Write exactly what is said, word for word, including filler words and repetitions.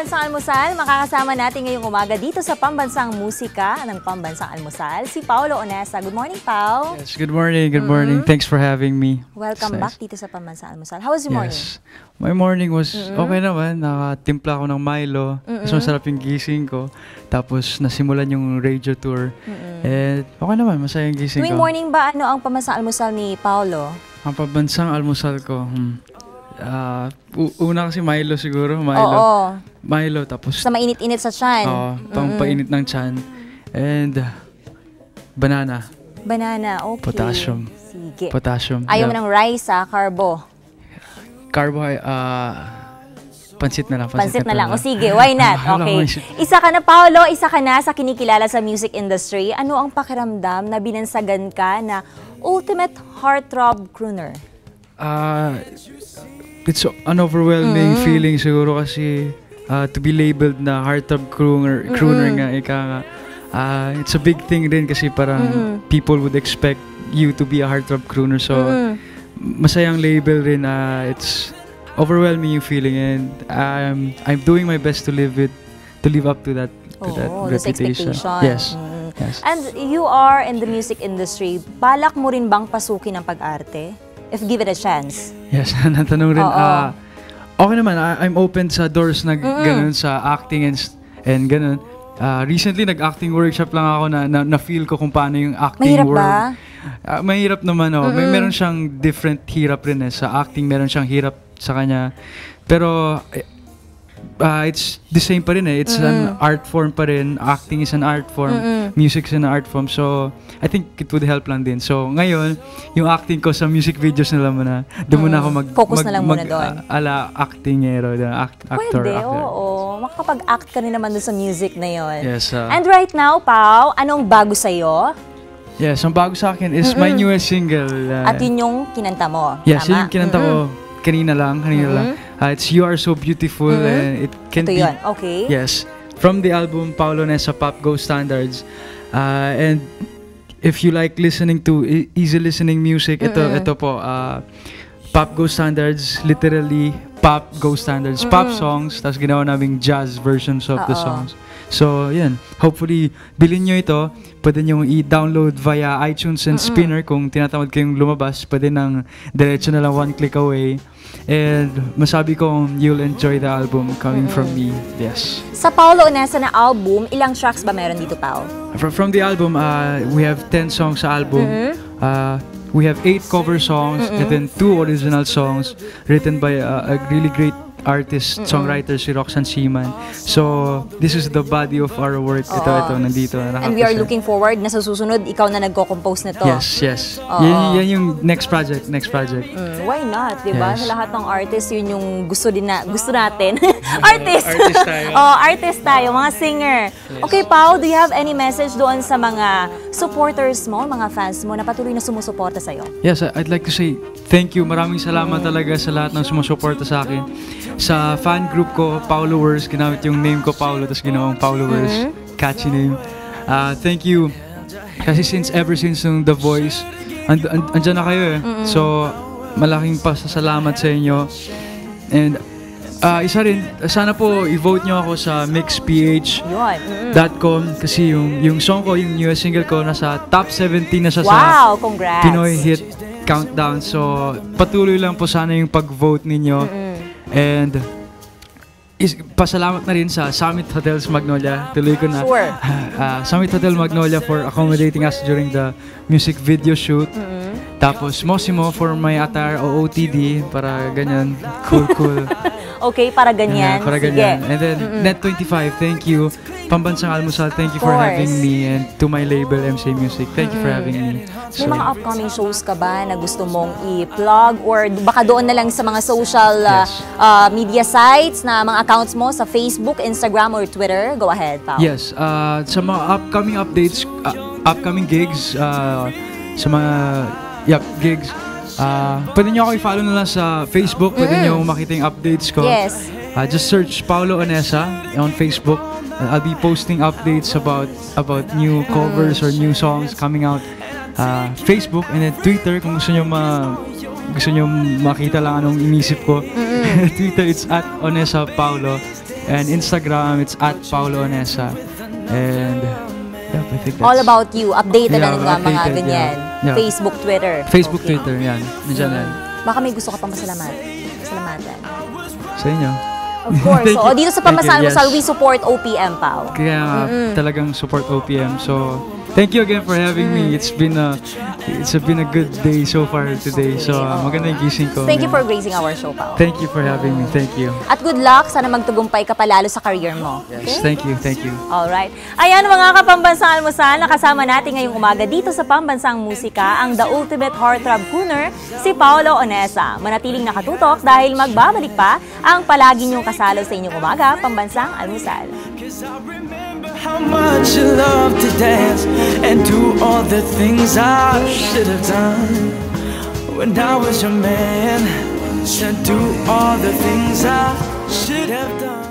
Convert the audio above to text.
Pambansang Almusal, makakasama natin ngayong umaga dito sa Pambansang Musika ng Pambansang Almusal, si Paolo Onesa. Good morning, Pao. Yes, good morning, good morning. Mm-hmm. Thanks for having me. Welcome nice. back dito sa Pambansang Almusal. How was your morning? Yes. My morning was mm-hmm. okay naman. Nakatimpla ako ng Milo. Mm-hmm. Mas masarap yung gising ko. Tapos nasimulan yung radio tour. Mm-hmm. And okay naman, masaya yung gising Tuwing ko. morning ba, ano ang Pambansang Almusal ni Paolo? Ang Pambansang Almusal ko, hmm. Uh, una kasi Milo siguro, Milo. Oo. Milo, tapos... Sa mainit-init sa tiyan. Oo, uh, pampainit ng tiyan. And uh, banana. Banana, okay. Potassium. Sige. Potassium. Ayaw yeah. mo ng rice, ha? Carbo. Carbo, uh, pansit na lang. Pansit, pansit na, na lang. O sige, why not? Okay. Isa ka na, Paolo, isa ka na sa kinikilala sa music industry. Ano ang pakiramdam na binansagan ka na ultimate heartthrob crooner? Uh, it's an overwhelming mm-hmm. feeling siguro kasi uh, to be labeled na heartthrob crooner, mm-hmm. crooner nga, ika nga. Uh, it's a big thing rin kasi parang mm-hmm. people would expect you to be a heartthrob crooner. So, mm-hmm. masayang label rin. Uh, it's overwhelming yung feeling and um, I'm doing my best to live it, to live up to that, to oh, that reputation. Mm. Yes. Yes. And you are in the music industry. Balak mo rin bang pasukin ang pag-arte? If given a chance. Yes, natanong rin. Uh, okay naman, I, I'm open sa doors na mm-hmm. ganun, sa acting and, and ganun. Uh, recently, nag-acting workshop lang ako na, na, na feel ko kung paano yung acting mahirap world. Mahirap ba? Uh, mahirap naman, oh. Mm-hmm. May meron siyang different hirap rin eh. Sa acting, meron siyang hirap sa kanya. Pero, uh, it's the same pa rin eh. It's mm-hmm. an art form pa rin. Acting is an art form. Mm-hmm. Music is an art form. So, I think it would help lang din. So, ngayon, yung acting ko sa music videos na lang muna, doon muna ako mag... Focus mag, na lang mag, muna doon. Uh, ala actingero, act, actor. Pwede, actor. oo. Makakapag-act ka rin naman doon sa music na yon. Yes. Uh, And right now, Pao, anong bago sa'yo? Yes, ang bago sa akin is mm-hmm. my newest single. Uh, At yun yung kinanta mo. Yes, tama? yun yung kinanta mm-hmm. ko kanina lang, kanina mm-hmm. lang. Uh, it's You Are So Beautiful mm-hmm. and it can Ito be... yun, okay. Yes. From the album Paolo Onesa, Pop Go Standards. Uh, and if you like listening to e easy listening music, mm-hmm. ito ito po uh, Pop Go Standards, literally pop go standards, mm-hmm. pop songs, tapos ginawa naming jazz versions of Uh-oh. the songs. So, yan. Hopefully, bilhin nyo ito. Pwede nyo i-download via iTunes and mm-hmm. Spinner. Kung tinatamad kayong lumabas, pwede nang diretso na lang one click away. And masabi ko, you'll enjoy the album coming mm-hmm. from me. Yes. Sa Paolo Onesa na album, ilang tracks ba meron dito, Pao? From, from the album, uh, we have ten songs sa album. Mm-hmm. uh, we have eight cover songs mm-hmm. and then two original songs written by uh, a really great artist, mm-mm. songwriter si Roxanne Seaman. So, this is the body of our work. Oo. Ito, ito, nandito. And we are looking forward na sa susunod, ikaw na nagko-compose nito. Yes, yes. Yan, yan yung next project, next project. Mm, why not, diba? Yes. Sa lahat ng artists, yun yung gusto din na, gusto natin. Artist! Artist tayo. Oh, artist tayo, mga singer. Yes. Okay, Pao, do you have any message doon sa mga supporters mo, mga fans mo, na patuloy na sumusuporta sa'yo? Yes, I'd like to say thank you. Maraming salamat mm. talaga sa lahat ng sumusuporta sa akin. Sa fan group ko, Paolowers, ginamit yung name ko, Paolo, tapos ginawang Paolowers. Mm-hmm. Catchy name. Uh, thank you. Kasi since, ever since yung The Voice, and, and, andyan na kayo eh. Mm-hmm. So, malaking pasasalamat sa inyo. And, uh, isa rin, sana po i-vote nyo ako sa mix p h dot com mm-hmm. kasi yung, yung song ko, yung newest single ko, nasa top seventeen na siya wow, sa congrats. Pinoy Hit Countdown. So, patuloy lang po sana yung pag-vote ninyo. Mm-hmm. And is, pasalamat na rin sa Summit Hotels Magnolia. Tuloy ko na. Sure. Uh, Summit Hotel Magnolia for accommodating us during the music video shoot. Mm-hmm. Tapos Mosimo for my attire O O T D para ganyan. Cool, cool. Okay, para ganyan. Uh, para Sige. ganyan. And then mm-hmm. Net twenty-five, thank you. Pambansang Almusal, thank you for having me. And to my label, M C Music, thank mm-hmm. you for having me. So, may mga upcoming shows ka ba na gusto mong i-plug? Or baka doon na lang sa mga social uh, yes. uh, media sites na mga accounts mo sa Facebook, Instagram, or Twitter? Go ahead, Pao. Yes. Uh, sa mga upcoming updates, uh, upcoming gigs, uh, sa mga yep, gigs, uh, pwede nyo ako i-follow na lang sa Facebook. Pwede mm-hmm. nyo makita yung updates ko. Yes. Uh, just search Paolo Onesa on Facebook. Uh, I'll be posting updates about about new covers or new songs coming out. Uh, Facebook and then Twitter kung gusto nyo ma gusto nyo makita lang anong inisip ko. Mm-hmm. Twitter, it's at Onesa Paolo. And Instagram, it's at Paolo Onesa. And yeah, I think that's... All about you. Updated Yeah, na nga mga updated, ganyan. yeah. Yeah. Facebook, Twitter. Facebook, Okay. Twitter, yan. Nandiyan yan. Baka may gusto ka pang pasalamat. Pasalamatan. Sa inyo. Of course. Thank So, you. dito sa Thank you, Pambansang Almusal, yes. we support O P M, Pao. Kaya nga, talagang support O P M. So, thank you again for having me. It's been a it's been a good day so far today. So, uh, maganda yung gising ko. Thank you for gracing our show, Pao. Thank you for having me. Thank you. At good luck. Sana magtagumpay ka palalo sa career mo. Yes, thank you. Thank you. Alright. Ayan mga kapambansang almusal, nakasama natin ngayong umaga dito sa Pambansang Musika ang the ultimate heartthrob crooner, si Paolo Onesa. Manatiling nakatutok dahil magbabalik pa ang palagi niyong kasalo sa inyong umaga, Pambansang Almusal. How much you love to dance and do all the things I should have done when I was your man. Should do all the things I should have done.